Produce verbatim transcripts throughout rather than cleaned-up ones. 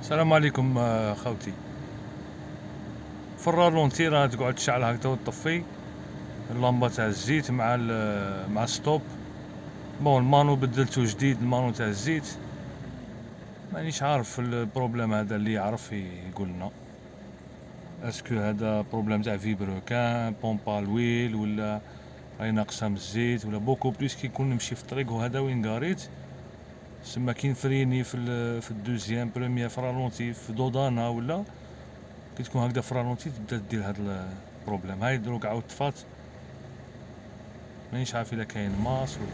السلام عليكم آه، خوتي. في الرالونتي راه تقعد تشعل هكذا وتطفي اللمبه تاع الزيت مع مع ستوب. بون المانو بدلته جديد، المانو تاع الزيت مانيش عارف البروبليم هذا، اللي يعرف يقول لنا اسكو هذا بروبليم تاع فيبروكان بومبا الويل ولا راهي ناقصه من الزيت، ولا بوكو بليس كي نكون نمشي في الطريق وهذا وين قاريت سما كي نفريني في في الدوزيام بروميير فرالونتي في دودانا، ولا كي تكون هكذا فرالونتي تبدا دير هاد البروبليم. هاي دروك عاود طفات، مانيش عارف الا كاين ماس ولا.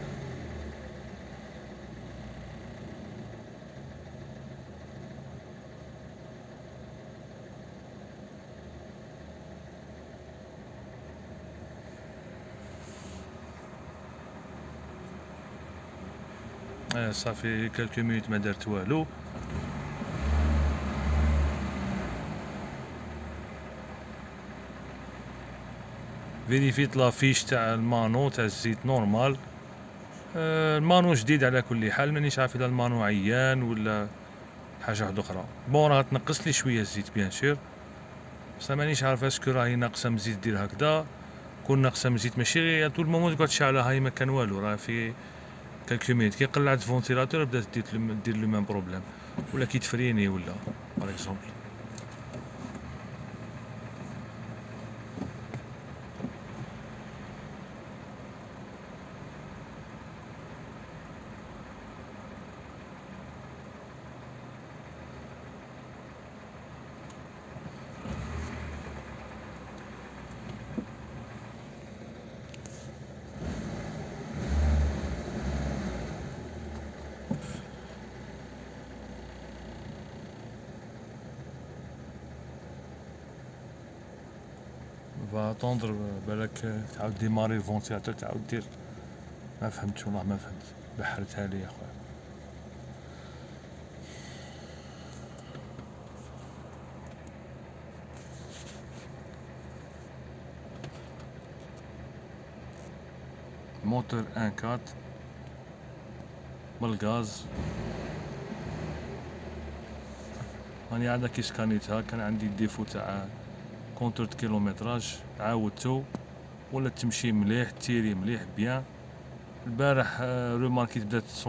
اه صافي كالكو مينوت ما درت والو. فيريفيت لافيش تاع المانو تاع الزيت نورمال. آه المانو جديد على كل حال، مانيش عارف اذا المانو عيان ولا حاجه واحده اخرى. بون راه تنقص لي شويه الزيت بيان سور، بصح مانيش عارف اسكو راهي ناقصه من الزيت دير هكذا. كون ناقصه من الزيت ماشي غير طول المومون تقعد تشعلها، هاي ما كان والو، راه في كالكو مينوت كي قلعت الفونتيلاتور بدات دير دير لو ميم بروبليم، ولا كي تفريني ولا باغ اكزومبل. فا طوندر بالك تعاود ديماري الفونتيلاتور تعاود دير. ما فهمتش والله ما فهمت، بحرتها لي يا خويا. موتور ان كات بالغاز، راني عاد كي سكانيتها كان عندي ديفو تاع كونتور كيلومتراج، عاودتو ولا تمشي مليح تيري مليح بيان. البارح روماركيت بدات